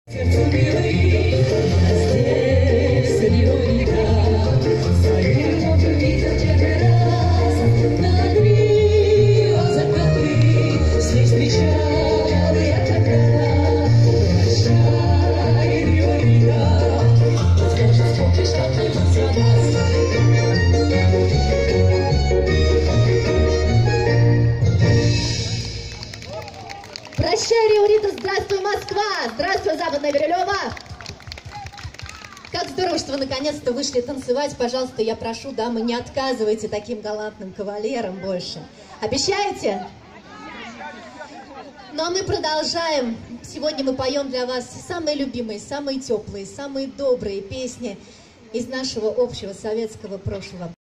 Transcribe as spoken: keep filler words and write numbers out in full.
Прощай, Риорита, здравствуй, Москва! Здравствуй, Западная Бирюлева! Как здорово, что вы наконец-то вышли танцевать. Пожалуйста, я прошу, дамы, не отказывайте таким галантным кавалерам больше. Обещаете? Ну а мы продолжаем. Сегодня мы поем для вас самые любимые, самые теплые, самые добрые песни из нашего общего советского прошлого.